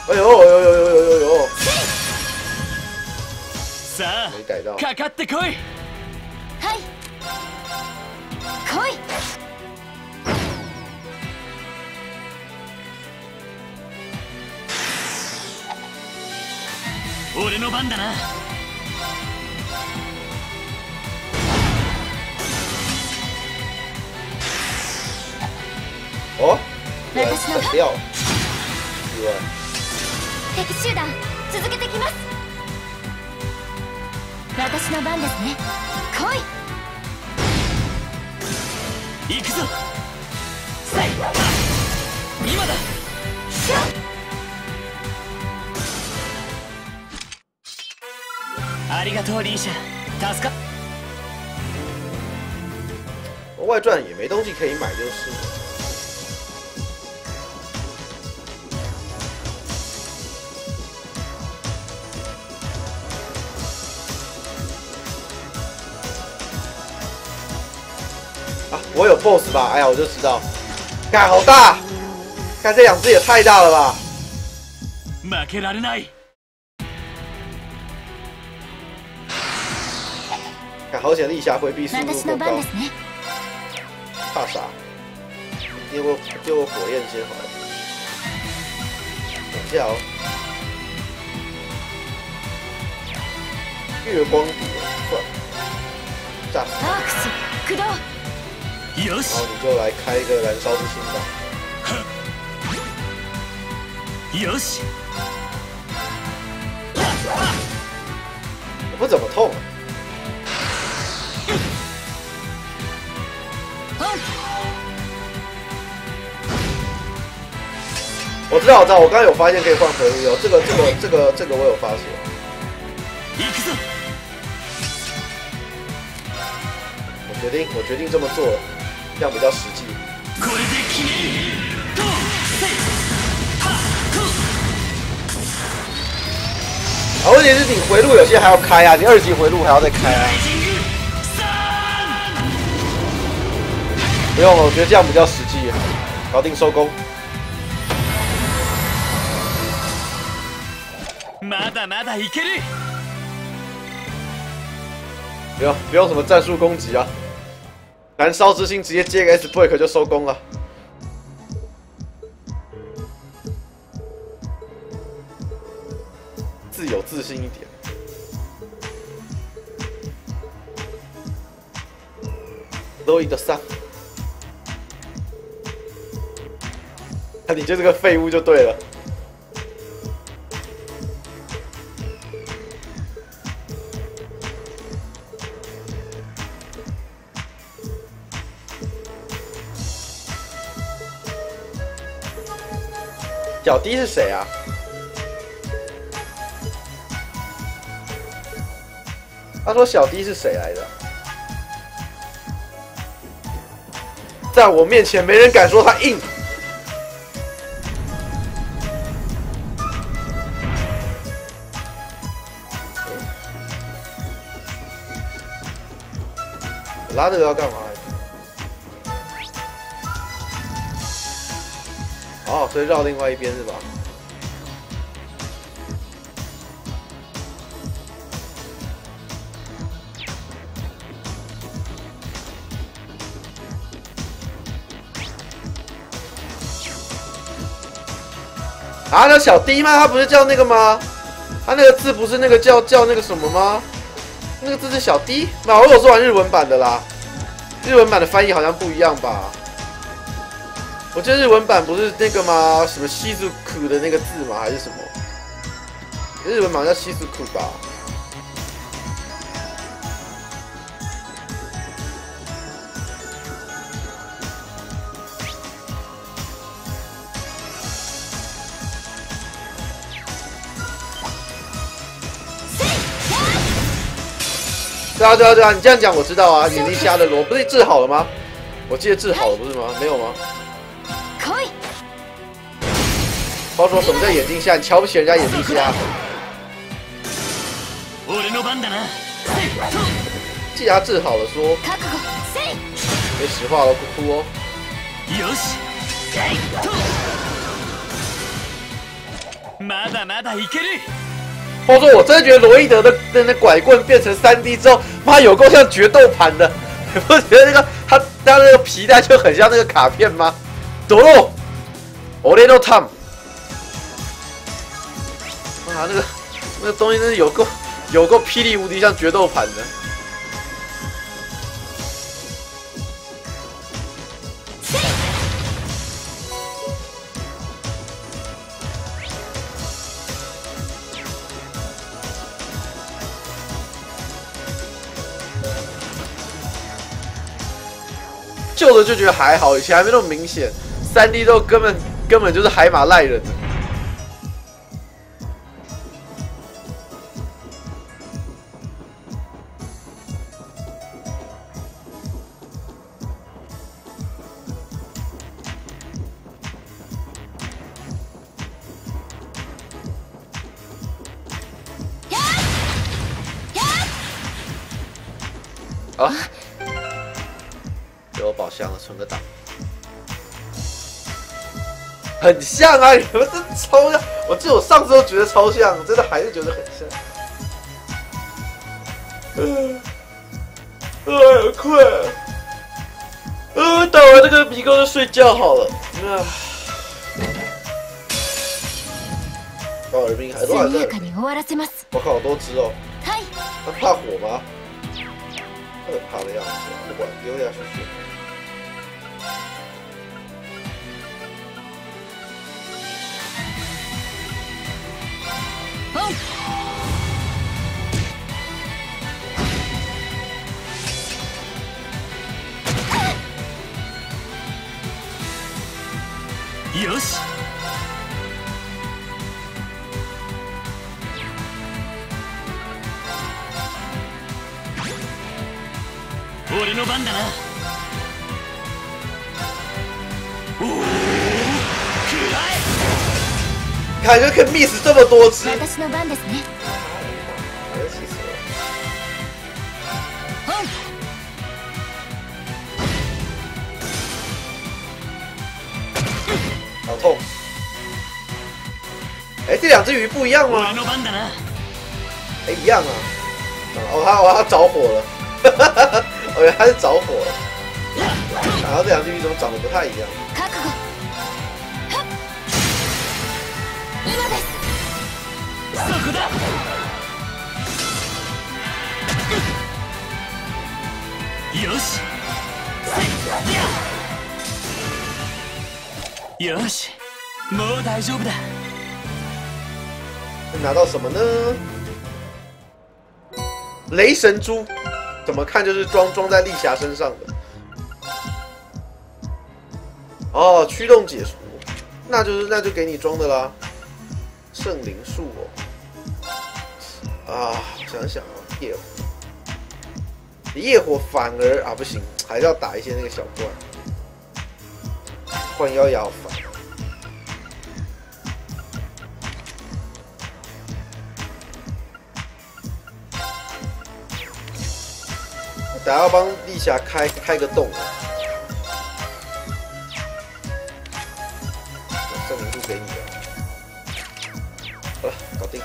哎呦！没逮到。 かかってこい。はい。来い。俺の番だな。 哦，闪掉。意外。 敵集団続けてきます。私の番ですね。来い。行くぞ。さい。今だ。ありがとうリーシャ。助か。 外传也没东西可以买，就是了。啊，我有 BOSS 吧？哎呀，我就知道。看好大！看这两只也太大了吧！ 負けられない。 看好险，丽霞回避速度更高。怕啥？丢个火焰先好了。等一下哦。月光底，算了，炸死。然后你就来开一个燃烧之心吧。 よし。 我不怎么痛啊。我知道，我刚刚有发现可以换回路哦，这个我有发现。我决定这么做了，这样比较实际。啊，问题是你回路有些还要开啊，你2级回路还要再开啊。不用了，我觉得这样比较实际，搞定收工。 まだまだいける。 不用什么战术攻击啊，燃烧之心直接接个 S break 就收工了。自信一点。ロイドさん，那你就是个废物就对了。小弟是谁啊？他说小弟是谁来的？在我面前，没人敢说他硬。拉这个要干嘛？哦，所以绕另外一边是吧？啊，那小 D 吗？他不是叫那个吗？他那个字不是那个叫那个什么吗？那个字是小 D？ 那我有说玩日文版的啦，日文版的翻译好像不一样吧？我记得日文版不是那个吗？什么西zuku的那个字吗？还是什么？日文版叫西zuku吧？对啊，你这样讲我知道啊。眼力虾的罗不是治好了吗？我记得治好了不是吗？没有吗？话说什么叫眼镜虾？你瞧不起人家眼镜虾？既然他治好了，说别实话了，不哭哦。 まだまだいける。 话说，我真的觉得罗伊德的那拐棍变成3D 之后，妈有够像决斗盘的。你不觉得那个他那个皮带就很像那个卡片吗？走喽，我连都烫。啊，那个东西真是有够霹雳无敌，像决斗盘的。旧的就觉得还好，以前还没那么明显，3D 都根本就是海马赖人。啊！有宝箱了，存个档。很像啊！你们这超像，我记得我上次都觉得超像，真的还是觉得很像。困。打完这个迷宫就睡觉好了。耳兵还多少只？我靠，好多只哦！他怕火吗？可怕的样子，不管丢下去。 よし。俺の番だな。 看就可以 miss 这么多次。 私の番ですね。 气死我！好痛！哎，这两只鱼不一样吗？哎，一样啊。哦，它着火了。哦，原来它是着火了。然后这两只鱼怎么长得不太一样？ よし。よし。もう大丈夫だ。 拿到什么呢？雷神珠，怎么看就是装在丽霞身上的。哦，驱动解除，那就给你装的啦。圣灵树哦，啊，想想哦，夜火反而啊不行，还是要打一些那个小怪，换妖也好烦。等下要帮丽霞开个洞。圣灵树给你了。好了，搞定。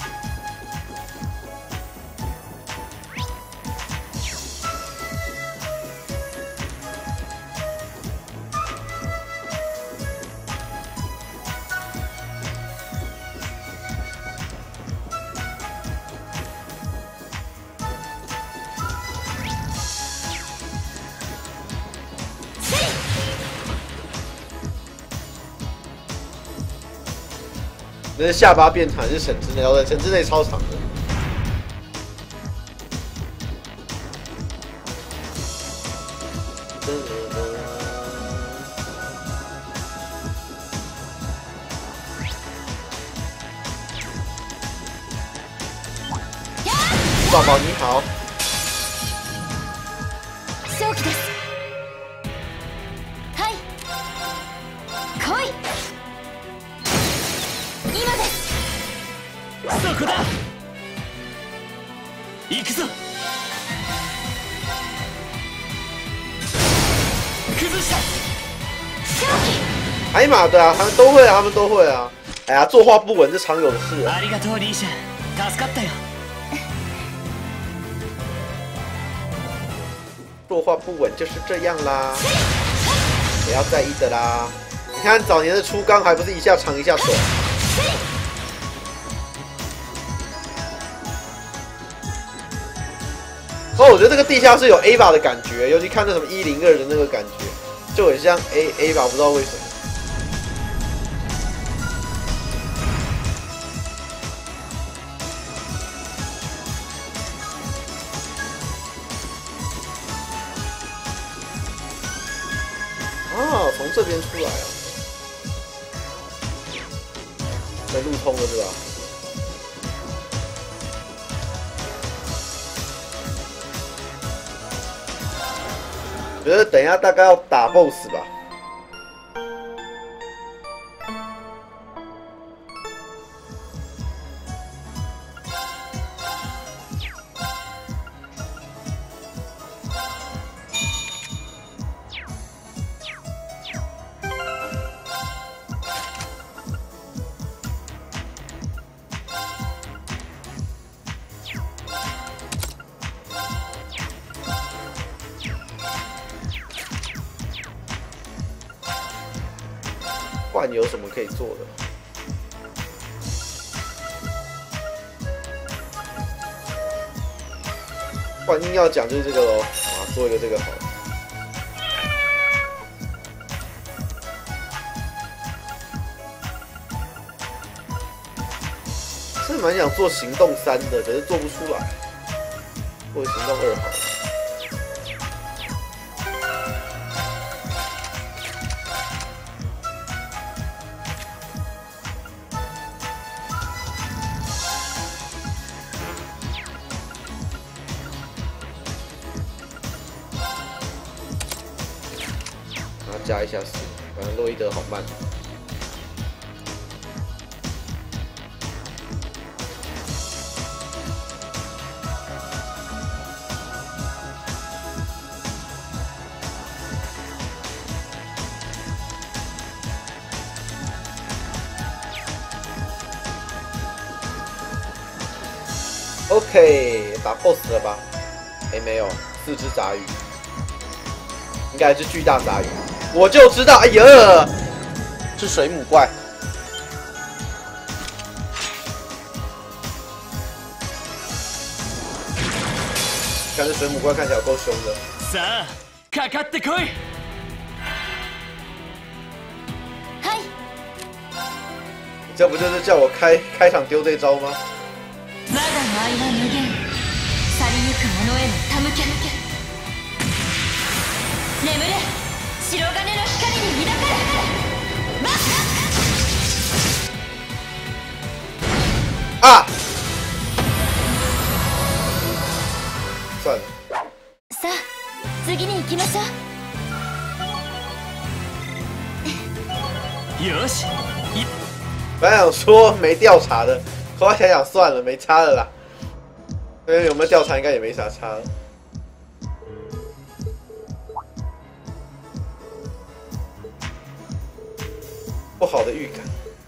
那是下巴变长，是神之内，要在神之内超长的。宝宝你好。 正気です。はい。来い。今です。 そこだ。行くぞ。崩した。 正気。 海马对啊，他们都会啊，他们都会啊。 哎呀，作画不稳，这常有的事啊。 ありがとうリーシャ助かったよ。 作画不稳就是这样啦，不要在意的啦。你看早年的初钢还不是一下长一下短。哦，我觉得这个地下室有 A 把的感觉，尤其看那什么102的那个感觉，就很像 A 把，不知道为什么。啊，从这边出来啊，没路通了是吧？我觉得等一下大概要打 BOSS 吧。不然有什么可以做的？不然硬要讲就是这个咯，啊，做一个这个好了。是蛮想做行动3的，可是做不出来。做行动2好了。加一下4，反正洛伊德好慢。OK， 打 BOSS 了吧？哎，没有，4只杂鱼，应该是巨大杂鱼。我就知道，哎呀，是水母怪。看这水母怪看起来够凶的。 さあ、かかってこい。 はい。 你这不就是叫我开场丢这招吗？ 我が愛は無限。去りゆく者への手向け。眠れ。白金の光に抱かれ。 啊！算了。 さあ、次に行きましょう。 よし。 本来想说没调查的，后来想想算了，没差了啦。因为有没有调查应该也没啥差了。不好的预感。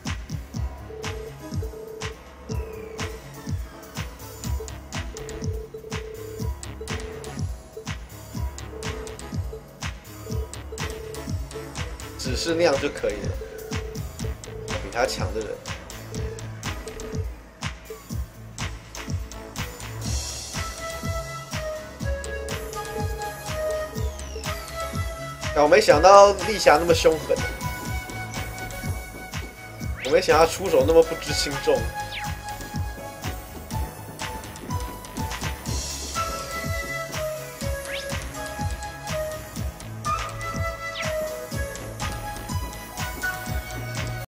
只是那样就可以了。比他强的人。但我没想到丽霞那么凶狠。我没想到出手那么不知轻重。